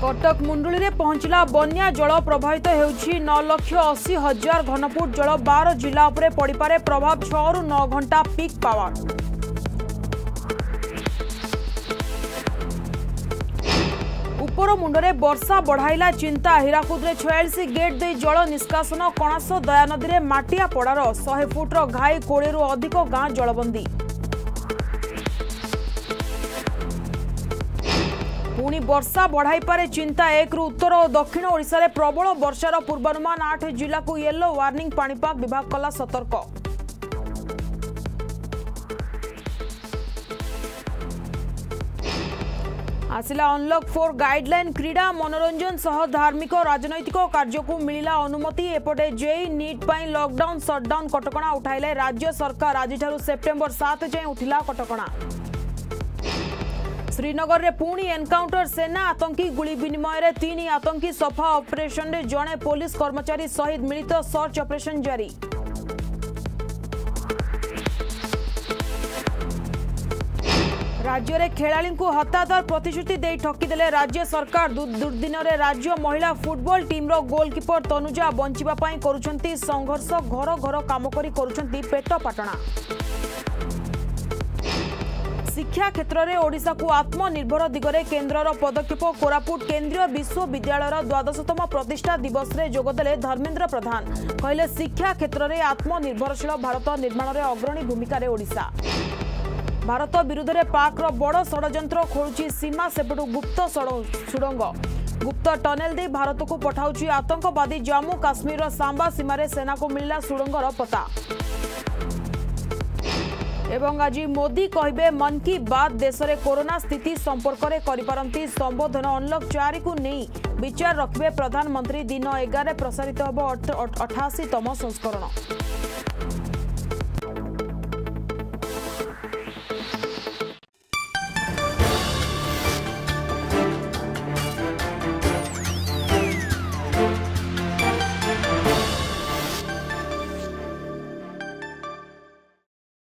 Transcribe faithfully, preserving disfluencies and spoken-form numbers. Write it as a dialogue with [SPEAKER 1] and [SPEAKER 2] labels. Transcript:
[SPEAKER 1] कटक मुंडुली रे पहुंचला बन्या जल प्रभावित होउछि नौ लक्ष अस्सी हजार घनफुट जल बारह जिला उपरे पड़िपारे प्रभाव छह रु नौ घंटा पीक पावर। उपर मुंडरे वर्षा बढ़ाइला चिंता हीराकुद रे छियालीस गेट दे जल निष्कासन कणास दयानदी रे माटिया पड़ार सौ फुट रो घाई कोड़े रु अधिक गाँ जलबंदी। पुणी वर्षा बढ़ाई पारे चिंता एक रु उत्तर और दक्षिण ओडिशा रे प्रबल वर्षार पूर्वानुमान आठ जिला को येलो वार्निंग पाणीपाग विभाग कला सतर्क। आसिला अनलॉक फोर गाइडलाइन क्रीड़ा मनोरंजन सह धार्मिक राजनैतिक कार्य को मिला अनुमति। एपटे जेई नीट पाई लॉकडाउन शटडाउन कटकणा उठाइले राज्य सरकार। आज सेप्टेम्बर सात जाए उठिला कटकणा। श्रीनगर रे पुणी एनकाउंटर सेना आतंकी गुली विनिमय रे तीन आतंकी सफा ऑपरेशन रे जणे पुलिस कर्मचारी शहीद मिलित सर्च ऑपरेशन जारी। राज्य रे खेलाड़ी को हताहतर प्रतिश्रुति दे ठकीदेले राज्य सरकार। दुर्दिन रे राज्य महिला फुटबॉल टीम रो गोलकीपर तनुजा बंचिबा पई करूछंती संघर्ष। घर घर काम करी करूछंती पेट पाटणा। शिक्षा क्षेत्र में ओडिशा को आत्मनिर्भर दिगरे केन्द्रर पदक्षेप। कोरापुट केन्द्रीय विश्वविद्यालय द्वादशतम प्रतिष्ठा दिवस रे जोगदेले धर्मेन्द्र प्रधान। कहले शिक्षा क्षेत्र में आत्मनिर्भरशील भारत निर्माण में अग्रणी भूमिका रे ओडिशा। भारत विरुद्ध रे पाक रो बड़ षड्यंत्र खोलुची सीमा सेपटू गुप्त सुड़ंग। गुप्त टनेल दे भारत को पठाउची आतंकवादी। जम्मू काश्मीर सांबा सीमा रे सेना को मिलला सुड़ंगर पता। एवं आज मोदी कहिबे मन की बात देश में कोरोना स्थिति संपर्क में करिपारंती संबोधन। अनलॉक चार को नहीं विचार रखिबे प्रधानमंत्री। दिन एगार प्रसारित होब अठासी तम संस्करण।